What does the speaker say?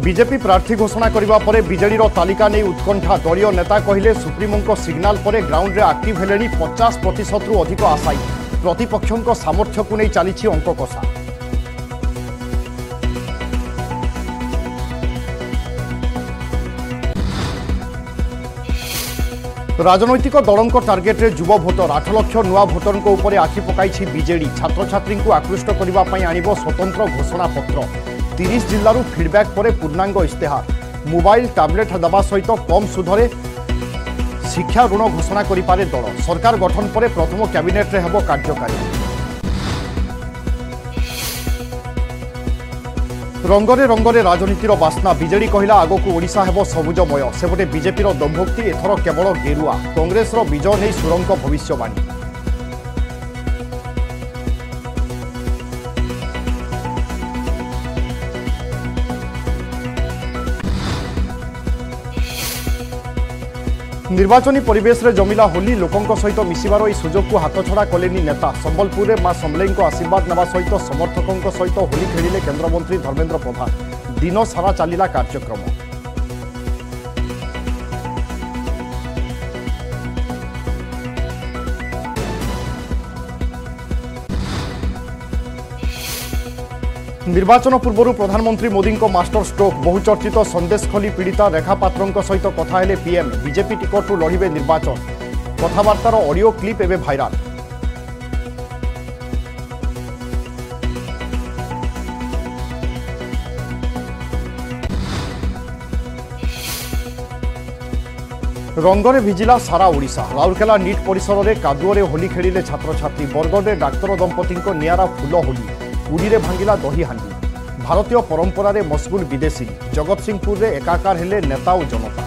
BJP प्रार्थी घोषणा करने पर बीजेडी तालिका नहीं उत्कंठा दलीय नेता कहले सुप्रीमों सिग्नाल पर ग्राउंड में आक्टिव हेले 50% रु अधिक आशायी प्रतिपक्षों सामर्थ्य को नहीं चली अंक कषा। राजनैतिक दलों टार्गेट रे युवा भोटर 8 लाख नुआ भोटरों उपर आखि पकाई बीजेडी छात्र छात्री को आकृष्ट करने आणिब स्वतंत्र घोषणा पत्र 30 जिल्लारू फीडबैक पर पूर्णांग इस्तेहार मोबाइल टैबलेट दबा सहित कम सुधरे शिक्षा ऋण घोषणा करिपारे दल सरकार गठन पर प्रथम कैबिनेट रे हेबो कार्यकारी। रंगरे रंगरे राजनीतिर बास्ना बीजेडी कहला आगकू ओडिशा हेबो सबुजमय सेपटे बीजेपीर दम्भोक्ति एथर केवल गेरुआ कांग्रेसर विजय नहीं सुरंग भविष्यवाणी। निर्वाचनी परिवेश रे जमिला होली लोकों सहित मिसिबार यह सुजोग को हाथछड़ा कलेनी नेता संबलपुर में मां समलेई आशीर्वाद नेवा सहित समर्थकों सहित होली खेलिले केन्द्रमंत्री धर्मेन्द्र प्रधान दिन सारा चलिला कार्यक्रम। निर्वाचन पूर्व प्रधानमंत्री मोदी को मास्टर स्ट्रोक बहुचर्चित संदेशखली पीड़िता रेखा पात्रों सहित कथा हेले पीएम बीजेपी टिकट रु लड़िबे निर्वाचन कथबार्तार ऑडियो क्लिप एवं भाइराल। रंगरे भिजिला सारा ओडिशा राउरकेला नीट परिसर में कादुअरे होली खेलिले छात्र छात्री बरगढ़ डाक्तर दंपति नियारा फुल होली उड़ी रे भांगिला दही हांडी भारतीय परंपरा रे मशगुल विदेशी जगतसिंहपुर रे एकाकार हेले नेता और जनता।